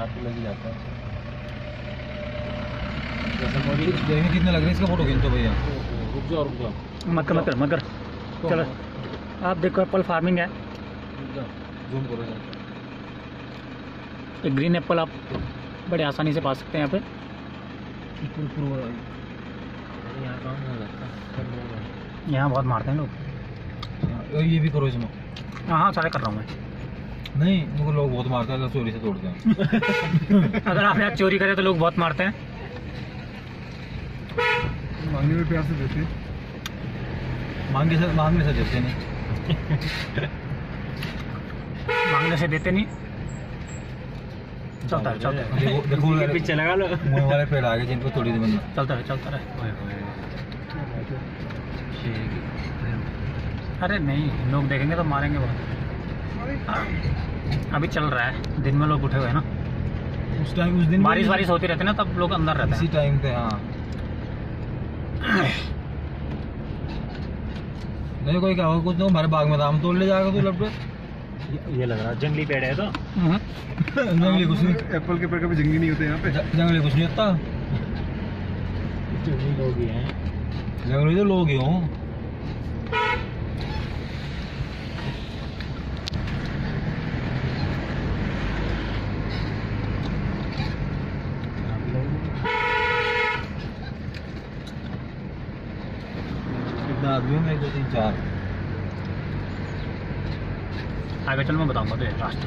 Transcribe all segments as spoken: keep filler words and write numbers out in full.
हाथ लग जाता है। देखें कितने लग रहे हैं, इसका फोटो खींचो भैया। रुक जाओ रुक जाओ, मत कर मत कर मत कर। चलो आप देखो एप्पल फार्मिंग है। जूम करो। एक ग्रीन एप्पल आप बड़े आसानी से पा सकते हैं यहाँ पे। यहाँ काम हो जाता है, यहाँ बहुत मारते हैं लोग। ये भी करो इसमें। हाँ हाँ सारे कर रहा हूँ मैं। नहीं उनको लोग बहुत मारते हैं अगर चोरी से तोड़ते हैं। अगर आप यहाँ चोरी करें तो लोग बहुत मारते हैं। मांगने में प्यार से देते, मांगे से मांगने से देते नहीं। मांगने से देते नहीं। चलता है चलता है देखो देखो के पीछे लगा लो। मुँह वाले पेड़ आ गए जिन पर थोड़ी देर बंदा। चलता है चलता है। अरे नहीं लोग देखेंगे तो मारेंगे बहुत। अभी चल रहा है, दिन में लोग उठे हुए हैं ना। उस टाइम उस दिन बारिश वारिश होती रहती है ना, तब लोग अंदर रहते इसी हैं। टाइम पे। हाँ नहीं कोई क्या होगा कुछ तो हमारे बाग में था, हम तोड़ ले जाएगा तो लपटे। ये लग रहा जंगली पेड़ है तो। जंगली कुछ नहीं, एप्पल के पेड़ कभी जंगली नहीं होते यहाँ पे। जंगली कुछ नहीं होता, जंगली लोग ही हैं। जंगली तो लोग ही हों। कितना आदमी होंगे? एक दो तीन चार। आगे चल मैं बताऊंगा तो ये रास्ता।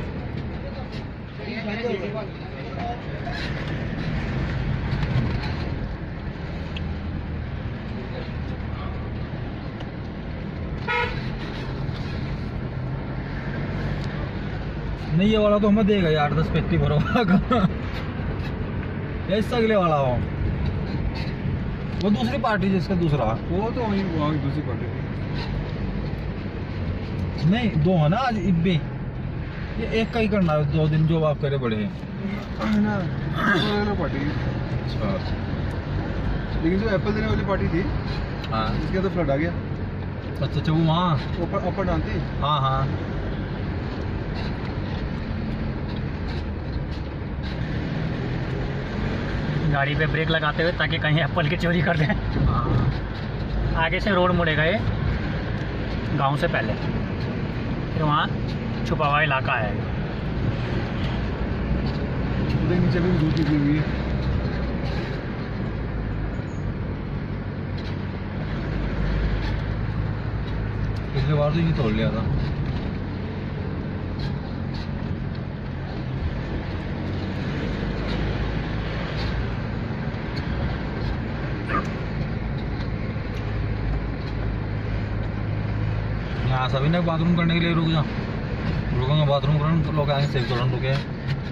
नहीं ये वाला तो हमें देगा यार, दस पेटी भरो या इससे अगले वाला हो, वो दूसरी पार्टी जिसका दूसरा। वो तो वहीं वहाँ दूसरी पार्टी थी। नहीं दो है ना आज इब्बे, ये एक का ही करना है, दो दिन जो आप करे बड़े हैं ना पार्टी। अच्छा लेकिन जो एप्पल देने वाली पार्टी थी हाँ। इसके तो फ्लड आ गया। अच्छा अच्छा वो वहाँ ऊपर ऊपर डालती। हाँ हाँ गाड़ी पे ब्रेक लगाते हुए ताकि कहीं एप्पल की चोरी कर दें। आगे से रोड मुड़ेगा ये गांव से पहले, फिर वहाँ छुपा हुआ इलाका है। नीचे भी धूप निकली हुई है। पिछले बार तो ये तोड़ लिया था। यहाँ सभी ने बाथरूम करने के लिए रुक जा, रुकेंगे बाथरूम करने तो लोग आएंगे सेव तुरंत रुके।